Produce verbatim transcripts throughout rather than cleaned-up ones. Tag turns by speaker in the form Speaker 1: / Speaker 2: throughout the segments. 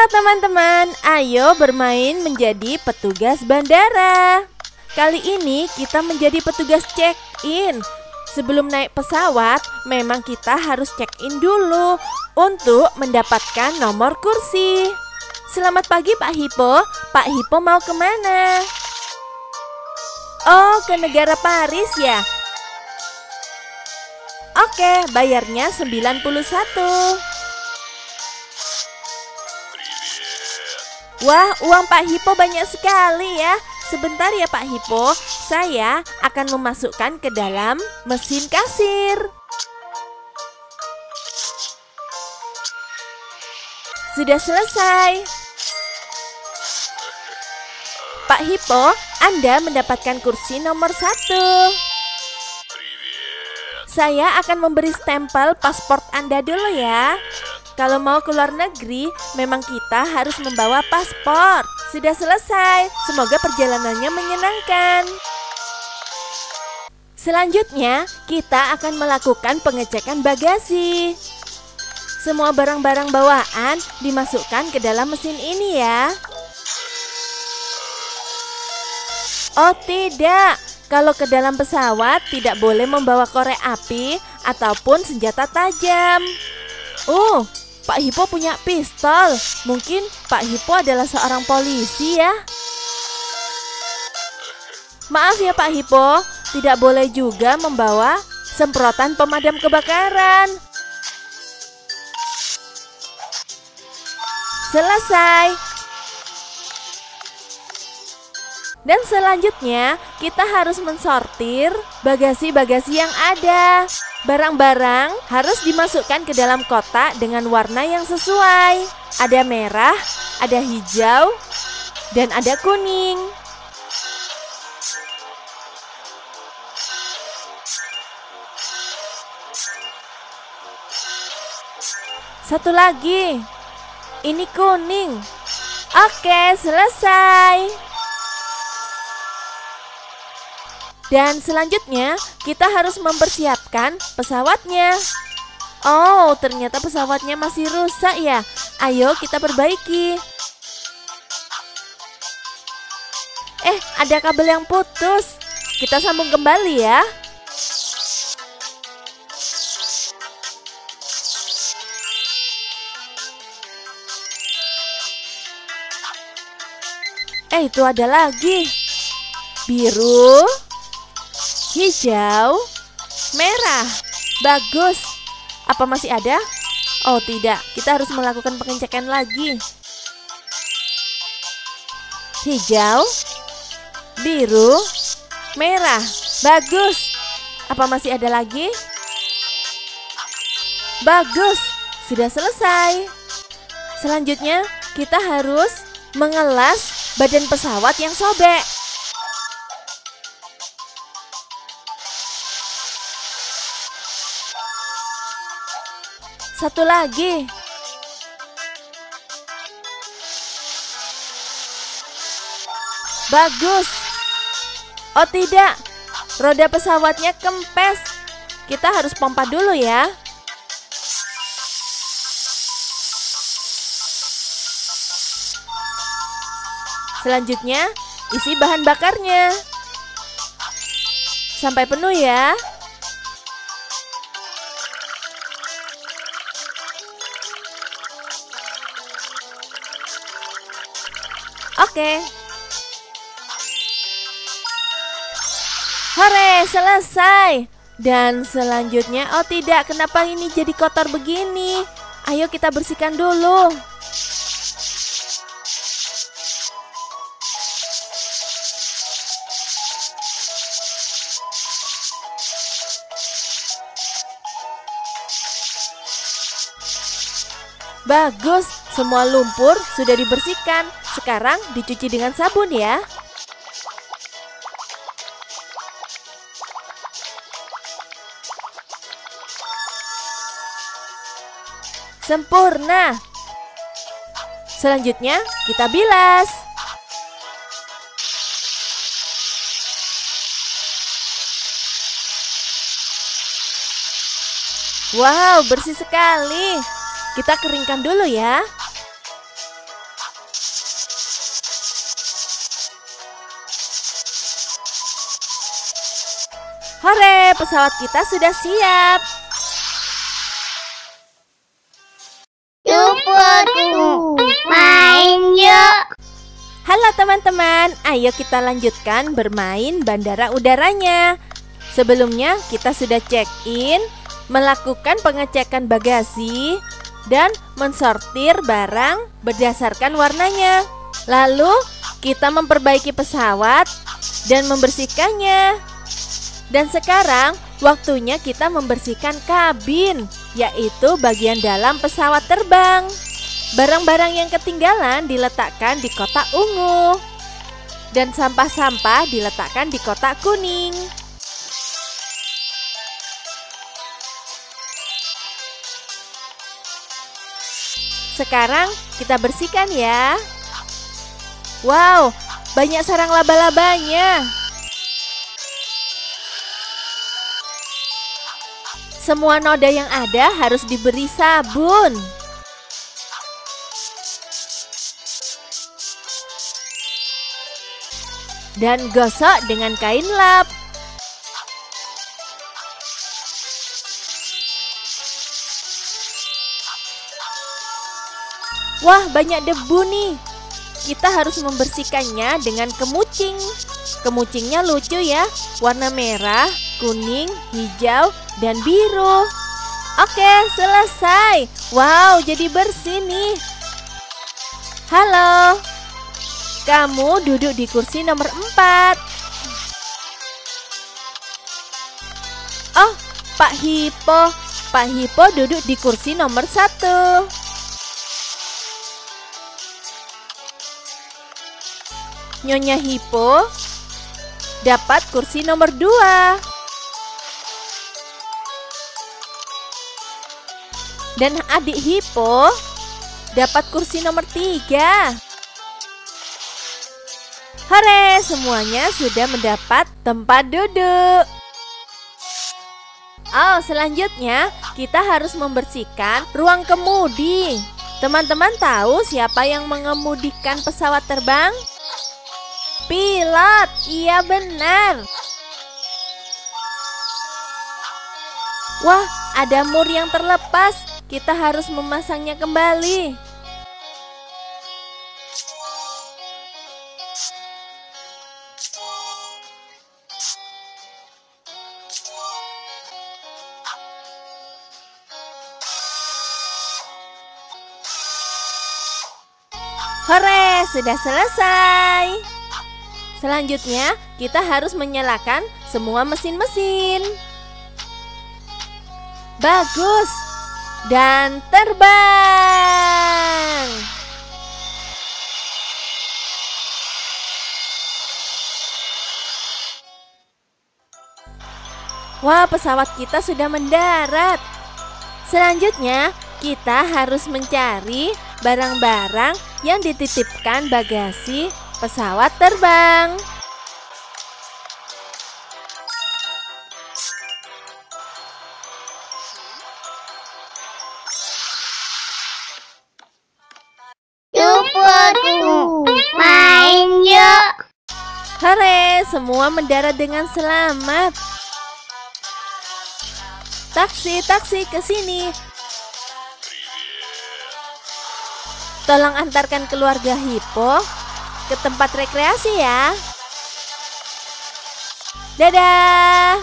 Speaker 1: Halo teman-teman, ayo bermain menjadi petugas bandara. Kali ini kita menjadi petugas check-in. Sebelum naik pesawat, memang kita harus check-in dulu untuk mendapatkan nomor kursi. Selamat pagi Pak Hippo, Pak Hippo mau kemana? Oh, ke negara Paris ya? Oke, bayarnya sembilan puluh satu. Wah, uang Pak Hippo banyak sekali ya. Sebentar ya Pak Hippo, saya akan memasukkan ke dalam mesin kasir. Sudah selesai. Pak Hippo, Anda mendapatkan kursi nomor satu. Saya akan memberi stempel paspor Anda dulu ya. Kalau mau ke luar negeri, memang kita harus membawa paspor. Sudah selesai, semoga perjalanannya menyenangkan. Selanjutnya, kita akan melakukan pengecekan bagasi. Semua barang-barang bawaan dimasukkan ke dalam mesin ini ya. Oh tidak, kalau ke dalam pesawat tidak boleh membawa korek api ataupun senjata tajam. Oh, Pak Hippo punya pistol. Mungkin Pak Hippo adalah seorang polisi ya. Maaf ya Pak Hippo, tidak boleh juga membawa semprotan pemadam kebakaran. Selesai. Dan selanjutnya kita harus mensortir bagasi-bagasi yang ada. Barang-barang harus dimasukkan ke dalam kotak dengan warna yang sesuai. Ada merah, ada hijau, dan ada kuning. Satu lagi. Ini kuning. Oke, selesai. Dan selanjutnya kita harus mempersiapkan pesawatnya. Oh, ternyata pesawatnya masih rusak ya. Ayo kita perbaiki. Eh, ada kabel yang putus. Kita sambung kembali ya. Eh, itu ada lagi. Biru, hijau, merah. Bagus. Apa masih ada? Oh tidak, kita harus melakukan pengecekan lagi. Hijau, biru, merah. Bagus. Apa masih ada lagi? Bagus. Sudah selesai. Selanjutnya kita harus mengelas badan pesawat yang sobek. Satu lagi. Bagus. Oh tidak, roda pesawatnya kempes. Kita harus pompa dulu ya. Selanjutnya, isi bahan bakarnya. Sampai penuh ya. Oke. Hore, selesai. Dan selanjutnya, oh tidak, kenapa ini jadi kotor begini? Ayo kita bersihkan dulu. Bagus, semua lumpur sudah dibersihkan. Sekarang dicuci dengan sabun ya. Sempurna. Selanjutnya kita bilas. Wow, bersih sekali. Kita keringkan dulu ya. Hore, pesawat kita sudah siap.
Speaker 2: Cuputu, main yuk.
Speaker 1: Halo teman-teman, ayo kita lanjutkan bermain bandara udaranya. Sebelumnya kita sudah check-in, melakukan pengecekan bagasi, dan mensortir barang berdasarkan warnanya. Lalu kita memperbaiki pesawat dan membersihkannya. Dan sekarang waktunya kita membersihkan kabin, yaitu bagian dalam pesawat terbang. Barang-barang yang ketinggalan diletakkan di kotak ungu, dan sampah-sampah diletakkan di kotak kuning. Sekarang kita bersihkan ya. Wow, banyak sarang laba-labanya. Semua noda yang ada harus diberi sabun. Dan gosok dengan kain lap. Wah, banyak debu nih. Kita harus membersihkannya dengan kemucing. Kemucingnya lucu ya, warna merah, kuning, hijau, dan biru. Oke, selesai. Wow, jadi bersih nih. Halo, kamu duduk di kursi nomor empat. Oh, Pak Hippo. Pak Hippo duduk di kursi nomor satu. Nyonya Hippo dapat kursi nomor dua. Dan adik Hippo dapat kursi nomor tiga. Hore, semuanya sudah mendapat tempat duduk. Oh, selanjutnya kita harus membersihkan ruang kemudi. Teman-teman tahu siapa yang mengemudikan pesawat terbang? Pilot, iya benar. Wah, ada mur yang terlepas. Kita harus memasangnya kembali. Hore, sudah selesai. Selanjutnya, kita harus menyalakan semua mesin-mesin. Bagus. Dan terbang. Wah, pesawat kita sudah mendarat. Selanjutnya, kita harus mencari barang-barang yang dititipkan bagasi pesawat terbang.
Speaker 2: Cuputu, main yuk.
Speaker 1: Hore, semua mendarat dengan selamat. Taksi, taksi ke sini. Tolong antarkan keluarga Hippo ke tempat rekreasi ya. Dadah.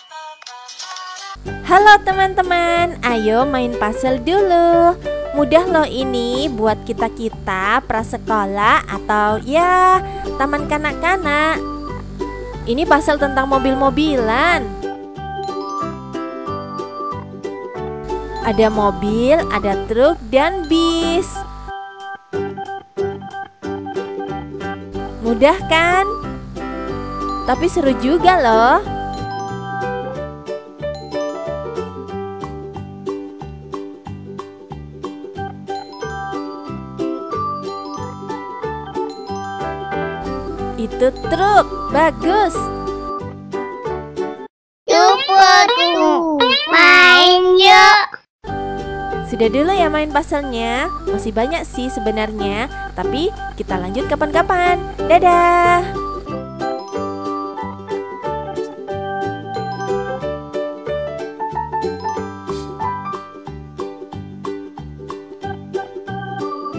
Speaker 1: Halo teman-teman, ayo main puzzle dulu. Mudah loh ini buat kita-kita prasekolah atau ya taman kanak-kanak. Ini puzzle tentang mobil-mobilan. Ada mobil, ada truk, dan bis. Mudah kan? Tapi seru juga loh. Itu truk, bagus.
Speaker 2: Cuputu, main yuk.
Speaker 1: Sudah dulu ya main puzzle-nya. Masih banyak sih sebenarnya, tapi kita lanjut kapan-kapan. Dadah.